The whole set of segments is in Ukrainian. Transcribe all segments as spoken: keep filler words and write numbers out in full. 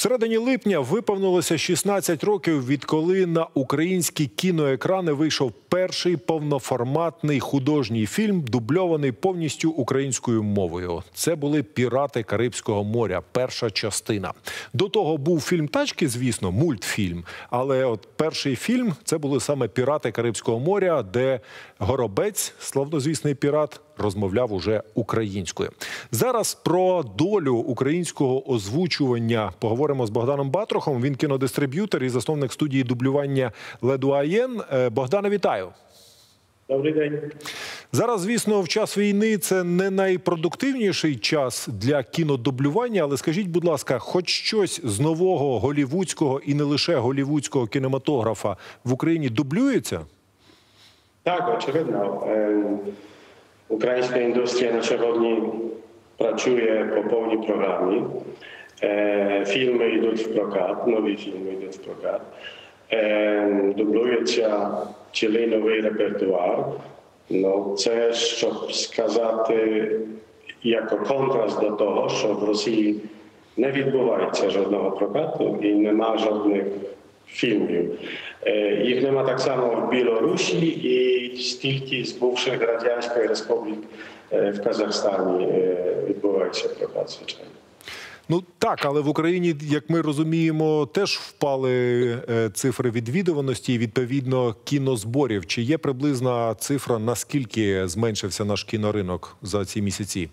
Всередині липня виповнилося шістнадцять років, відколи на українські кіноекрани вийшов перший повноформатний художній фільм, дубльований повністю українською мовою. Це були «Пірати Карибського моря», перша частина. До того був фільм «Тачки», звісно, мультфільм, але от перший фільм – це були саме «Пірати Карибського моря», де Горобець, славнозвісний пірат, розмовляв уже українською. Зараз про долю українського озвучування поговоримо з Богданом Батрухом. Він кінодистриб'ютор і засновник студії дублювання «Ледуаєн». Богдане, вітаю. Добрий день. Зараз, звісно, в час війни це не найпродуктивніший час для кінодублювання, але скажіть, будь ласка, хоч щось з нового голівудського і не лише голівудського кінематографа в Україні дублюється? Так, очевидно. Українська індустрія на сьогодні працює по повній програмі. Фільми йдуть в прокат, нові фільми йдуть в прокат. Дублюється цілий новий репертуар. Ну, це, щоб сказати, як контраст до того, що в Росії не відбувається жодного прокату і нема жодних фільмів. Їх нема так само в Білорусі і стільки з бувших Радянських Республік в Казахстані відбувається прокат, звичайно. Ну так, але в Україні, як ми розуміємо, теж впали цифри відвідуваності і, відповідно, кінозборів. Чи є приблизна цифра, наскільки зменшився наш кіноринок за ці місяці?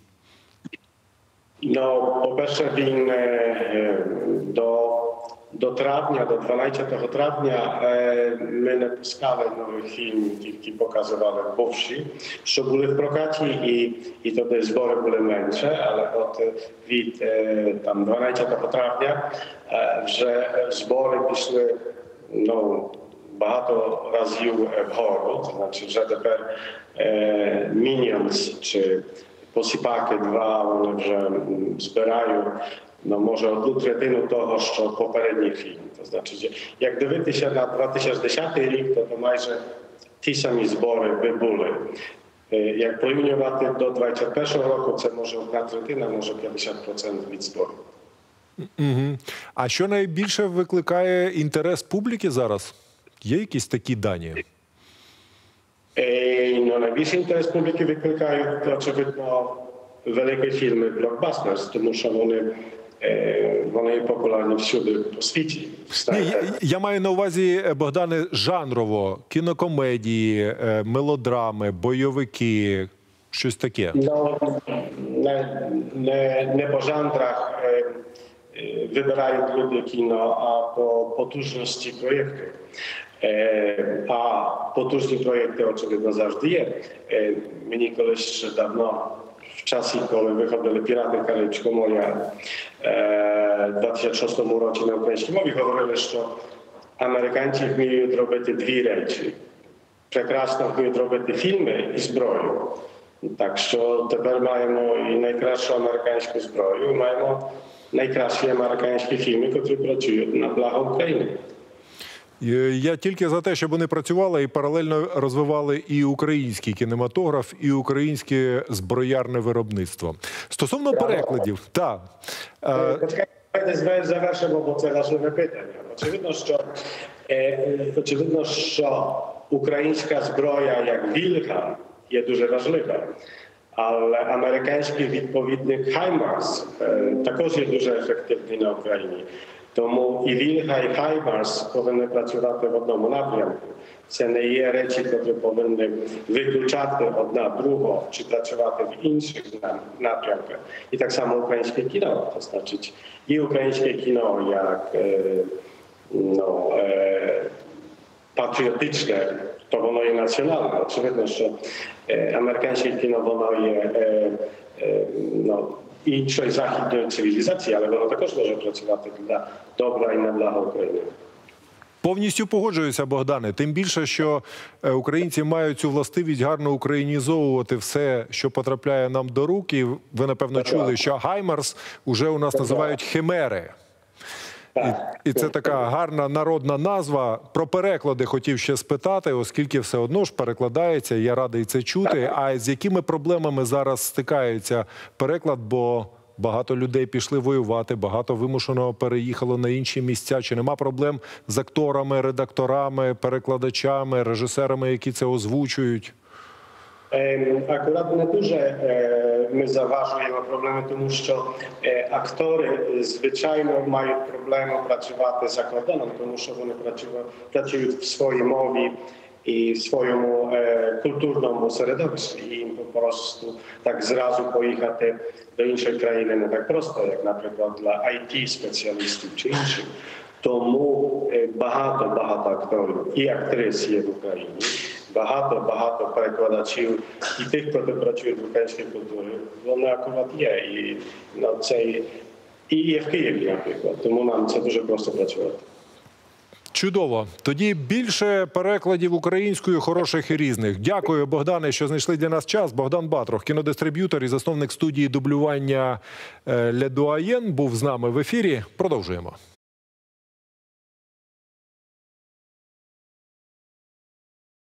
Ну, по-перше, він до, до травня, до дванадцятого травня ми не пускали нових фільмів, тільки показували бувші, що були в прокаті, і, і тоді збори були менше, але от від там, дванадцятого травня вже збори пішли, ну, багато разів вгору, це значить, вже тепер Minions чи Посіпаки два, вони вже збирають, ну, може, одну третину того, що попередній фільм. То значить, як дивитися на дві тисячі десятий рік, то, то майже ті самі збори би були. Як порівнювати до двадцять першого року, це може одна третина, може п'ятдесят відсотків від зборів. Угу. А що найбільше викликає інтерес публіки зараз? Є якісь такі дані? Ну, найбільший інтерес публіки викликають, очевидно, великі фільми блокбастерс, тому що вони, вони популярні всюди по світі. Ні, я, я маю на увазі, Богдане, жанрово, кінокомедії, мелодрами, бойовики, щось таке. Ну, не, не, не по жанрах вибирають люди кіно, а по потужності проєкту. А потужні проєкти, очевидно, завжди є. Мені колись ще давно, в часі, коли виходили «Пірати Карибського моря» в дві тисячі шостому році на українській мові, говорили, що американці вміють робити дві речі. Прекрасно вміють робити фільми і зброю. Так що тепер маємо і найкращу американську зброю, і маємо найкращі американські фільми, які працюють на благо України. Я тільки за те, щоб вони працювали і паралельно розвивали і український кінематограф, і українське зброярне виробництво. Стосовно перекладів, так. Почекайте, завершимо, бо це важливе питання. Очевидно, що, очевидно, що українська зброя, як «Вільга», є дуже важлива. Але американський відповідник «Хаймарс» також є дуже ефективний на Україні. Тому і «Вільга», і «Хаймарс» повинні працювати в одному напрямку. Це не є речі, які повинні виключати одна другу чи працювати в інших напрямках. І так само українське кіно. То значить, і українське кіно як ну, патріотичне, то воно є національне. Очевидно, що американське кіно воно є ну, іншої західної цивілізації, але воно також може працювати для добра і на благо України. Повністю погоджуюся, Богдане. Тим більше, що українці мають цю властивість гарно українізовувати все, що потрапляє нам до рук. І ви, напевно, чули, що «Хаймарс» уже у нас називають «Химери». І, і це така гарна народна назва. Про переклади хотів ще спитати, оскільки все одно ж перекладається, я радий це чути. А з якими проблемами зараз стикається переклад, бо багато людей пішли воювати, багато вимушено переїхало на інші місця. Чи нема проблем з акторами, редакторами, перекладачами, режисерами, які це озвучують? Akurat не дуже ми заважуємо проблеми, тому що актори, звичайно, мають проблему працювати за кордоном, тому що вони працюють в своїй мові і в своєму культурному середовищі. І їм просто так зразу поїхати до іншої країни не так просто, як, наприклад, для ай ті-спеціалістів чи інших. Тому багато-багато акторів і актрис є в Україні. Багато-багато перекладачів і тих, хто працює в українській культурі, вони акурат є. І, ну, це, і є в Києві, наприклад. Тому нам це дуже просто працювати. Чудово. Тоді більше перекладів українською, хороших і різних. Дякую, Богдане, що знайшли для нас час. Богдан Батрох, кінодистриб'ютор і засновник студії дублювання «Ле Дуаєн», був з нами в ефірі. Продовжуємо.